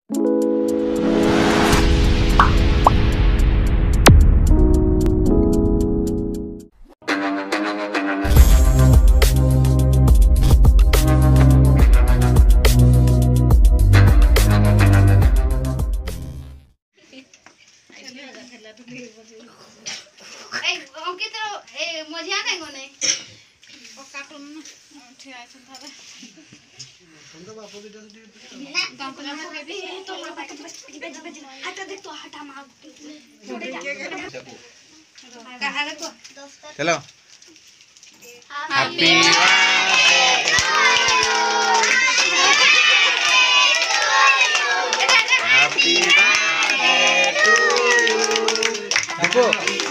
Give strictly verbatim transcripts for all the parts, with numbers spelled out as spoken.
चलो happy happy birthday to you. देखो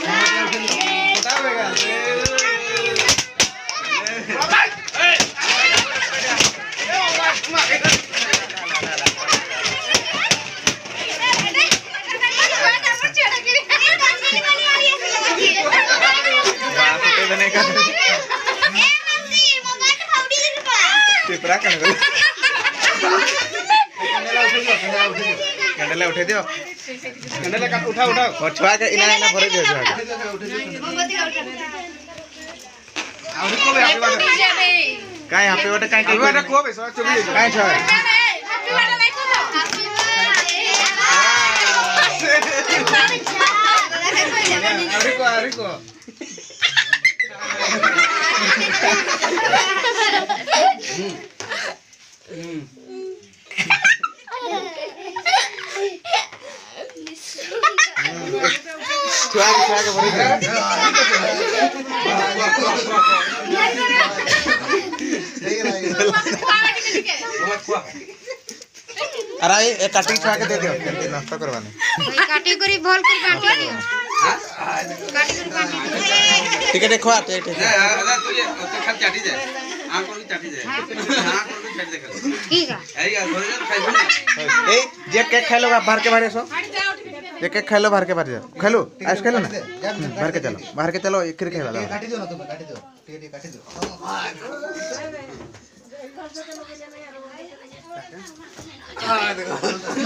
candle उठे दियो कैंडल का उठा उठा और छुआ के इना इना भरे दियो आउरी को हैप्पी बर्थडे काई हैप्पी बर्थडे काई काई बर्थडे को बे सो चुबी काई छ हैप्पी बर्थडे नहीं को आउरी को आउरी को छुआ के छुआ के भरे अरे ए काटी छुआ के दे दियो केमती नाश्ता करवाने काटी करी भल कर काटी दियो काटी कर काटी ठीक है देखो आते ठीक है दादा तू ये खाली चाटी जाए आंख को चाटी जाए आंख को चाटी दे ठीक है अरे यार थोड़े जन खाई ए जे केक खा लो बाहर के बाहर सो जे केक खा लो बाहर के बाहर जा खा लो आइस खा लो ना बाहर के चलो बाहर के चलो एक खाई वाला काटी दो ना तुम काटी दो ठीक है काटी दो हां देखो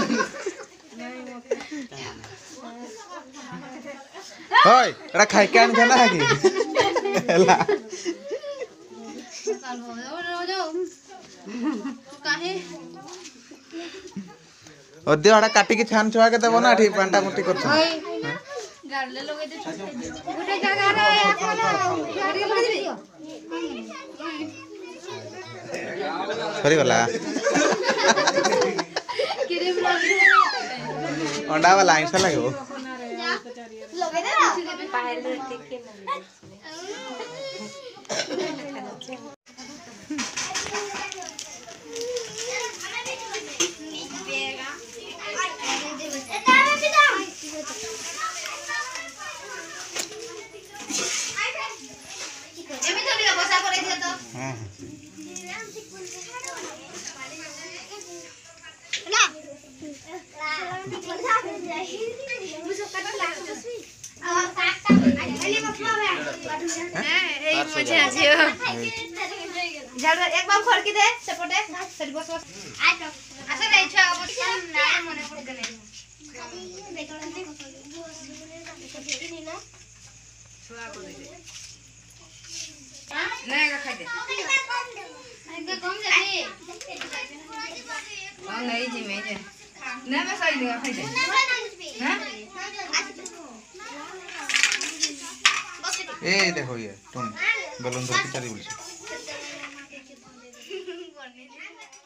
ओए एरा खाई के आन जाना है की एला साल हो जाओ जाओ काहे ओदे वाडा काटी के छान छुआ के देबो ना ठीक पांटा मुट्ठी कर छ गाड़ले लगे दे गुटे जगह रे अपन गाड़ी लगे दियो सरी वाला किरे लगे अंडा वाला ऐसा लगो लगे दे ना पहले ठीक के हां झाड़ एक बार खोल के दे सेपटे सरी बस बस आसे नहीं छा अब ना मने पड़ गने नहीं का खाई दे एक कम जाती हां नहीं जी मैं जे ना मैं सही नहीं खाई दे हां ए देखो ये तुम बेलून धर के चली बोलछ